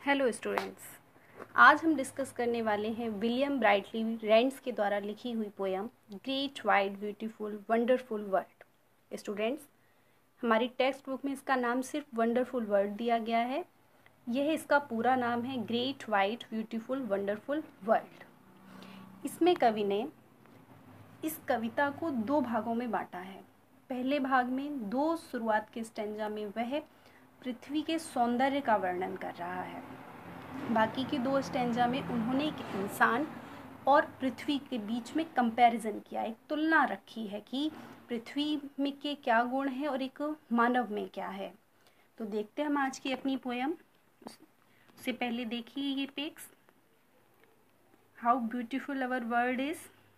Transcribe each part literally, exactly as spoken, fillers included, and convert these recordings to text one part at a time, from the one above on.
Hello students, आज हम discuss करने वाले हैं विलियम ब्राइटली रेंड्स के द्वारा लिखी हुई poem great wide beautiful wonderful world. Students, हमारी टेक्स्ट बुक में इसका नाम सिर्फ वंडरफुल वर्ल्ड दिया गया है। यह इसका पूरा नाम है great wide beautiful wonderful world. इसमें कवि ने इस कविता को दो भागों में बांटा है। पहले भाग में दो शुरुआत के स्टेंजा में वह पृथ्वी के सौंदर्य का वर्णन कर रहा है। बाकी के दो स्टेंजा में उन्होंने एक इंसान और पृथ्वी के बीच में कंपैरिजन किया, एक तुलना रखी है कि पृथ्वी में के क्या गुण हैं और एक मानव में क्या है। तो देखते हैं हम आज की अपनी पोयम। उससे पहले देखिए ये pics, how beautiful our world is.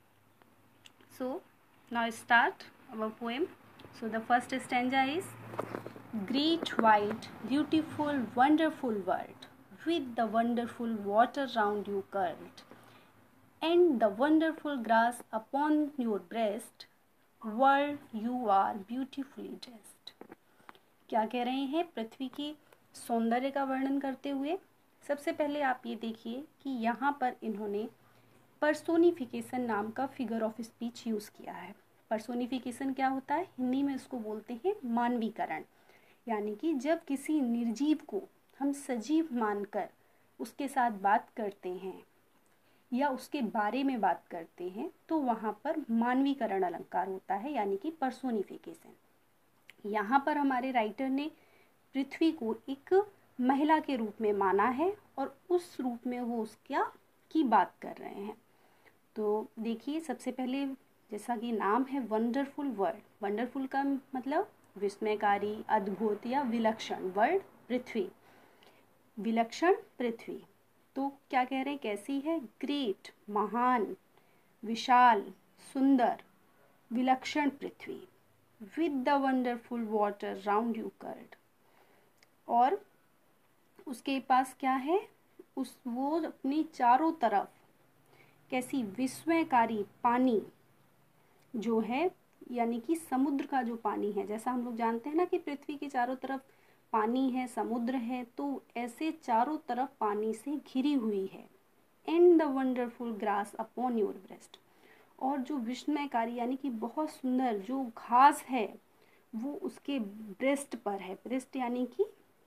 So now start our poem. So the first stanza is, great white beautiful wonderful world, with the wonderful water round you curled, and the wonderful grass upon your breast, world you are beautifully dressed. क्या कह रहे हैं पृथ्वी के सौंदर्य का वर्णन करते हुए? सबसे पहले आप ये देखिए कि यहाँ पर इन्होंने पर्सोनिफिकेशन नाम का फिगर ऑफ स्पीच यूज़ किया है। पर्सोनिफिकेशन क्या होता है? हिंदी में इसको बोलते हैं मानवीकरण। यानी कि जब किसी निर्जीव को हम सजीव मानकर उसके साथ बात करते हैं या उसके बारे में बात करते हैं तो वहाँ पर मानवीकरण अलंकार होता है, यानी कि पर्सोनिफिकेशन। यहाँ पर हमारे राइटर ने पृथ्वी को एक महिला के रूप में माना है और उस रूप में वो उसका की बात कर रहे हैं। तो देखिए, सबसे पहले जैसा कि नाम है वंडरफुल वर्ल्ड, वंडरफुल का मतलब विस्मयकारी, अद्भुत या विलक्षण। वर्ल्ड पृथ्वी, विलक्षण पृथ्वी। तो क्या कह रहे हैं, कैसी है? ग्रेट, महान, विशाल, सुंदर, विलक्षण पृथ्वी। With the wonderful water round you curled, और उसके पास क्या है? उस वो अपनी चारों तरफ कैसी विस्मयकारी पानी जो है, यानी कि समुद्र का जो पानी है, जैसा हम लोग जानते हैं ना कि पृथ्वी के चारों तरफ पानी है, समुद्र है, तो ऐसे चारों तरफ पानी से घिरी हुई है। And the wonderful grass upon your breast, और जो विस्मयकारी यानी कि बहुत सुंदर जो घास है वो उसके ब्रेस्ट पर है। ब्रेस्ट यानी कि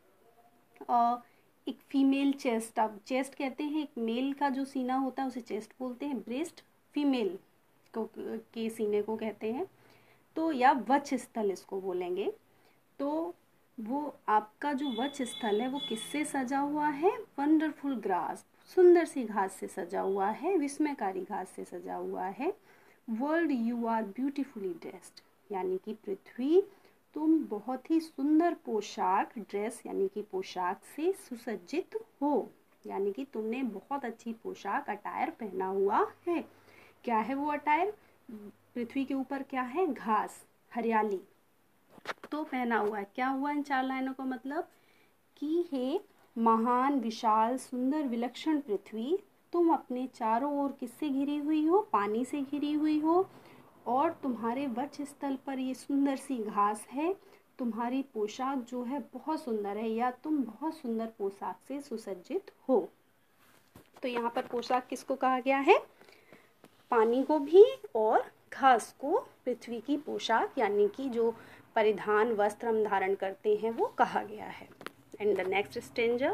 आ, एक फीमेल चेस्ट, आप चेस्ट कहते हैं, एक मेल का जो सीना होता है उसे चेस्ट बोलते हैं, ब्रेस्ट फीमेल को के सीने को कहते हैं, तो या वक्ष स्थल इसको बोलेंगे। तो वो आपका जो वक्ष स्थल है वो किससे सजा हुआ है? वंडरफुल ग्रास, सुंदर सी घास से सजा हुआ है, विस्मयकारी घास से सजा हुआ है। World you are beautifully dressed, यानी कि पृथ्वी तुम बहुत ही सुंदर पोशाक, ड्रेस यानी कि पोशाक से सुसज्जित हो, यानी कि तुमने बहुत अच्छी पोशाक, अटायर पहना हुआ है। क्या है वो अटायर? पृथ्वी के ऊपर क्या है? घास, हरियाली तो पहना हुआ है। क्या हुआ इन चार लाइनों का मतलब? कि हे महान, विशाल, सुंदर, विलक्षण पृथ्वी, तुम अपने चारों ओर किससे घिरी हुई हो? पानी से घिरी हुई हो, और तुम्हारे वक्ष स्थल पर ये सुंदर सी घास है। तुम्हारी पोशाक जो है बहुत सुंदर है, या तुम बहुत सुंदर पोशाक से सुसज्जित हो। तो यहाँ पर पोशाक किसको कहा गया है? पानी को भी और घास को पृथ्वी की पोशाक यानी कि जो परिधान वस्त्र हम धारण करते हैं वो कहा गया है। And the next stanza,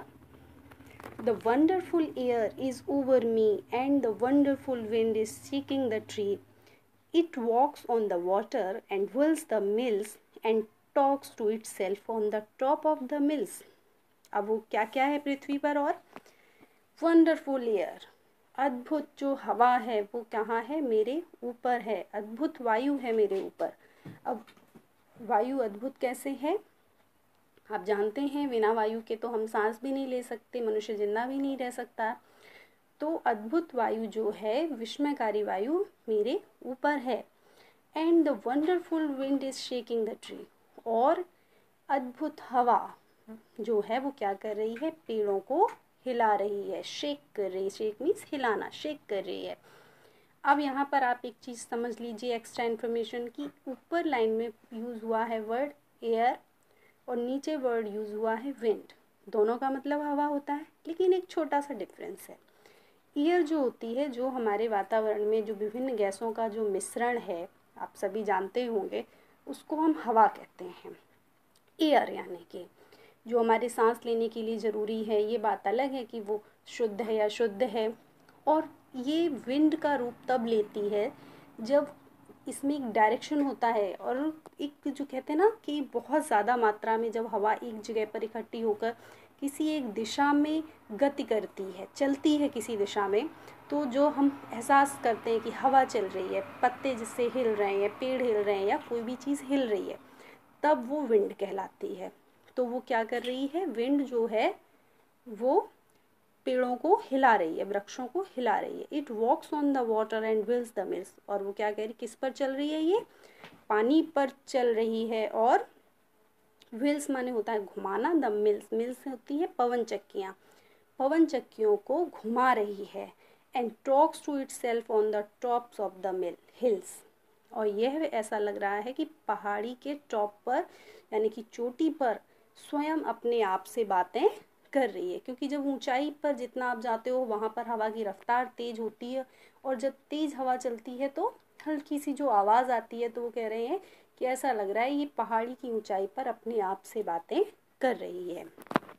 the wonderful air is over me and the wonderful wind is seeking the tree, it walks on the water and wheels the mills and talks to itself on the top of the mills. अब वो क्या क्या है पृथ्वी पर? और wonderful air, अद्भुत जो हवा है वो कहाँ है? मेरे ऊपर है। अद्भुत वायु है मेरे ऊपर। अब वायु अद्भुत कैसे है? आप जानते हैं बिना वायु के तो हम सांस भी नहीं ले सकते, मनुष्य जिंदा भी नहीं रह सकता। तो अद्भुत वायु जो है, विस्मयकारी वायु मेरे ऊपर है। And the wonderful wind is shaking the tree, और अद्भुत हवा जो है वो क्या कर रही है? पेड़ों को हिला रही है, शेक कर रही है। शेक मीन्स हिलाना, शेक कर रही है। अब यहाँ पर आप एक चीज़ समझ लीजिए एक्स्ट्रा इन्फॉर्मेशन की, ऊपर लाइन में यूज़ हुआ है वर्ड एयर और नीचे वर्ड यूज़ हुआ है विंड। दोनों का मतलब हवा होता है, लेकिन एक छोटा सा डिफरेंस है। एयर जो होती है, जो हमारे वातावरण में जो विभिन्न गैसों का जो मिश्रण है, आप सभी जानते होंगे, उसको हम हवा कहते हैं। एयर यानी कि जो हमारे सांस लेने के लिए ज़रूरी है, ये बात अलग है कि वो शुद्ध है या शुद्ध है। और ये विंड का रूप तब लेती है जब इसमें एक डायरेक्शन होता है, और एक जो कहते हैं ना कि बहुत ज़्यादा मात्रा में जब हवा एक जगह पर इकट्ठी होकर किसी एक दिशा में गति करती है, चलती है किसी दिशा में, तो जो हम एहसास करते हैं कि हवा चल रही है, पत्ते जिससे हिल रहे हैं, पेड़ हिल रहे हैं या कोई भी चीज़ हिल रही है, तब वो विंड कहलाती है। तो वो क्या कर रही है, विंड जो है वो पेड़ों को हिला रही है, वृक्षों को हिला रही है। It walks on the water and wheels the mills. और वो क्या कह रही, किस पर चल रही है, ये पानी पर चल रही है। और व्हील्स माने होता है घुमाना, द मिल्स, मिल्स होती है पवन चक्कियाँ, पवन चक्कियों को घुमा रही है। And talks to itself on the tops of the mill hills. और यह ऐसा लग रहा है कि पहाड़ी के टॉप पर यानी कि चोटी पर स्वयं अपने आप से बातें कर रही है, क्योंकि जब ऊंचाई पर जितना आप जाते हो वहाँ पर हवा की रफ्तार तेज होती है, और जब तेज हवा चलती है तो हल्की सी जो आवाज़ आती है, तो वो कह रहे हैं कि ऐसा लग रहा है ये पहाड़ी की ऊंचाई पर अपने आप से बातें कर रही है।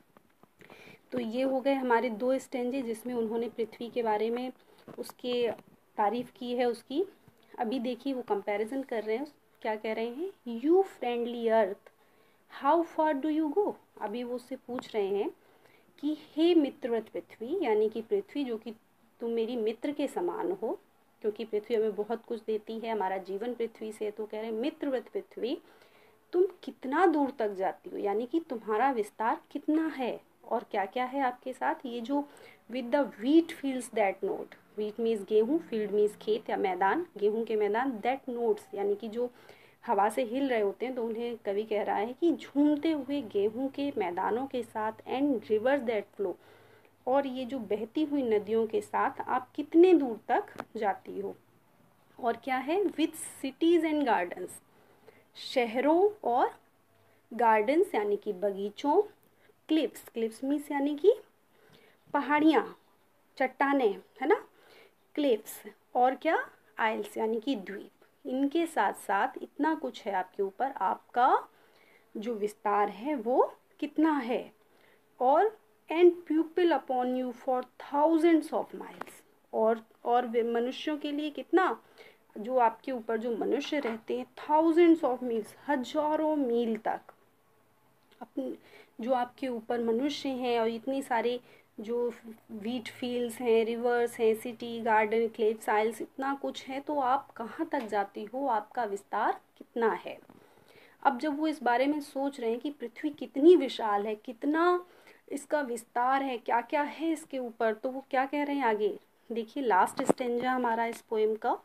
तो ये हो गए हमारे दो स्टेंजे जिसमें उन्होंने पृथ्वी के बारे में उसके तारीफ की है उसकी। अभी देखिए वो कंपैरिजन कर रहे हैं, क्या कह रहे हैं, you friendly earth how far do you go. अभी वो उससे पूछ रहे हैं कि हे मित्रवत पृथ्वी, यानी कि पृथ्वी जो कि तुम मेरी मित्र के समान हो, क्योंकि पृथ्वी हमें बहुत कुछ देती है, हमारा जीवन पृथ्वी से। तो कह रहे हैं मित्रवत पृथ्वी तुम कितना दूर तक जाती हो, यानी कि तुम्हारा विस्तार कितना है और क्या क्या है आपके साथ। ये जो with the wheat fields that nod, wheat means गेहूँ, फील्ड मीन्स खेत या मैदान, गेहूँ के मैदान, दैट नोट्स यानी कि जो हवा से हिल रहे होते हैं, तो उन्हें कवि कह रहा है कि झूमते हुए गेहूं के मैदानों के साथ, एंड रिवर्स दैट फ्लो, और ये जो बहती हुई नदियों के साथ आप कितने दूर तक जाती हो। और क्या है, विथ सिटीज़ एंड गार्डन्स, शहरों और गार्डन्स यानी कि बगीचों, क्लिफ्स, क्लिफ्स मीन्स यानी कि पहाड़ियाँ, चट्टाने, है ना, क्लिफ्स, और क्या, आइल्स यानी कि द्वीप, इनके साथ साथ इतना कुछ है आपके ऊपर, आपका जो विस्तार है वो कितना है। और and people upon you for thousands of miles, और और मनुष्यों के लिए कितना, जो आपके ऊपर जो मनुष्य रहते हैं, थाउजेंड्स ऑफ मील्स, हजारों मील तक अपने जो आपके ऊपर मनुष्य हैं, और इतनी सारे जो व्हीट फील्ड्स हैं, रिवर्स हैं, सिटी, गार्डन, क्लिफ्स, आइल्स, इतना कुछ है, तो आप कहाँ तक जाती हो, आपका विस्तार कितना है। अब जब वो इस बारे में सोच रहे हैं कि पृथ्वी कितनी विशाल है, कितना इसका विस्तार है, क्या क्या है इसके ऊपर, तो वो क्या कह रहे हैं आगे देखिए, लास्ट स्टेंजा हमारा इस पोएम का,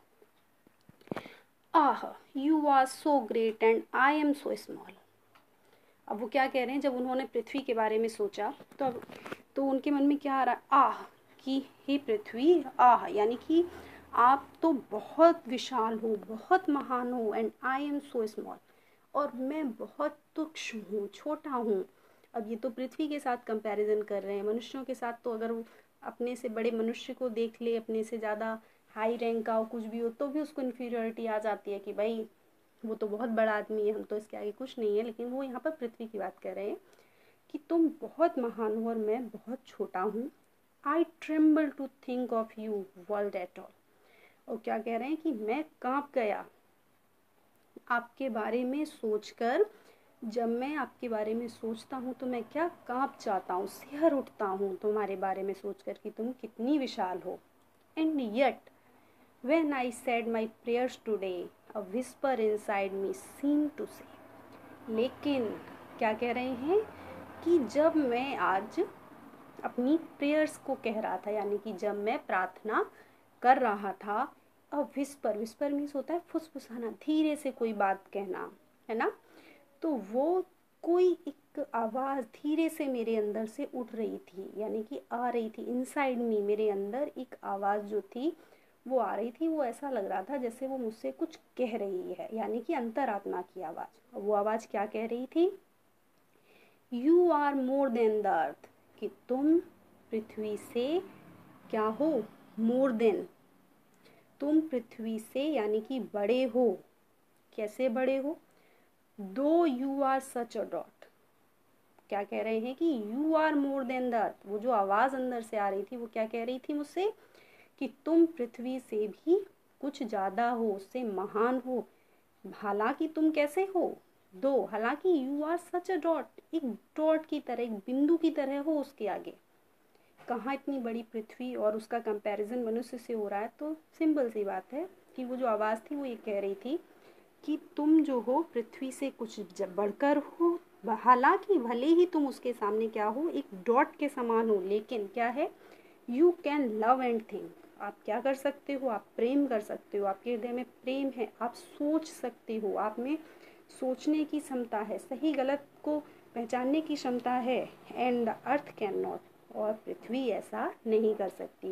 ah you are so great and I am so small. अब वो क्या कह रहे हैं, जब उन्होंने पृथ्वी के बारे में सोचा तो अब तो उनके मन में क्या आ रहा है, आह, कि हे पृथ्वी, आह यानी कि आप तो बहुत विशाल हो, बहुत महान हो, and I am so small, और मैं बहुत तुच्छ हूँ, छोटा हूँ। अब ये तो पृथ्वी के साथ कंपैरिजन कर रहे हैं, मनुष्यों के साथ तो अगर वो अपने से बड़े मनुष्य को देख ले, अपने से ज़्यादा हाई रैंक का हो, कुछ भी हो, तो भी उसको इन्फीरियरिटी आ जाती है कि भाई वो तो बहुत बड़ा आदमी है, हम तो इसके आगे कुछ नहीं है। लेकिन वो यहाँ पर पृथ्वी की बात कर रहे हैं कि तुम बहुत महान हो और मैं बहुत छोटा हूँ। I tremble to think of you world at all. और क्या कह रहे हैं कि मैं कांप गया आपके बारे में सोचकर, जब मैं आपके बारे में सोचता हूँ तो मैं क्या कांप जाता हूँ, सिहर उठता हूँ तुम्हारे बारे में सोचकर कि तुम कितनी विशाल हो। And yet when I said my prayers today a whisper inside me seemed to say. लेकिन क्या कह रहे हैं कि जब मैं आज अपनी प्रेयर्स को कह रहा था, यानी कि जब मैं प्रार्थना कर रहा था, अ विस्पर, विस्पर मीन्स होता है फुसफुसाना, धीरे से कोई बात कहना, है ना, तो वो कोई एक आवाज़ धीरे से मेरे अंदर से उठ रही थी, यानी कि आ रही थी, इनसाइड मी, मेरे अंदर एक आवाज़ जो थी वो आ रही थी। वो ऐसा लग रहा था जैसे वो मुझसे कुछ कह रही है, यानी कि अंतरात्मा की आवाज़। वो आवाज़ क्या कह रही थी you are more than the earth, कि तुम पृथ्वी से क्या हो, मोर देन, तुम पृथ्वी से यानी कि बड़े हो। कैसे बड़े हो? Though you are such a dot, क्या कह रहे हैं कि you are more than the earth. वो जो आवाज़ अंदर से आ रही थी वो क्या कह रही थी मुझसे, कि तुम पृथ्वी से भी कुछ ज़्यादा हो, उससे महान हो। हालांकि तुम कैसे हो, दो, हालांकि you are such a dot, एक डॉट की तरह, एक बिंदु की तरह हो उसके आगे। कहाँ इतनी बड़ी पृथ्वी और उसका कंपैरिजन मनुष्य से हो रहा है, तो सिंपल सी बात है कि वो जो आवाज़ थी वो ये कह रही थी कि तुम जो हो पृथ्वी से कुछ बढ़कर हो, हालांकि भले ही तुम उसके सामने क्या हो, एक डॉट के समान हो, लेकिन क्या है, you can love and think, आप क्या कर सकते हो, आप प्रेम कर सकते हो, आपके हृदय में प्रेम है, आप सोच सकते हो, आप में सोचने की क्षमता है, सही गलत को पहचानने की क्षमता है। And the earth cannot, और पृथ्वी ऐसा नहीं कर सकती।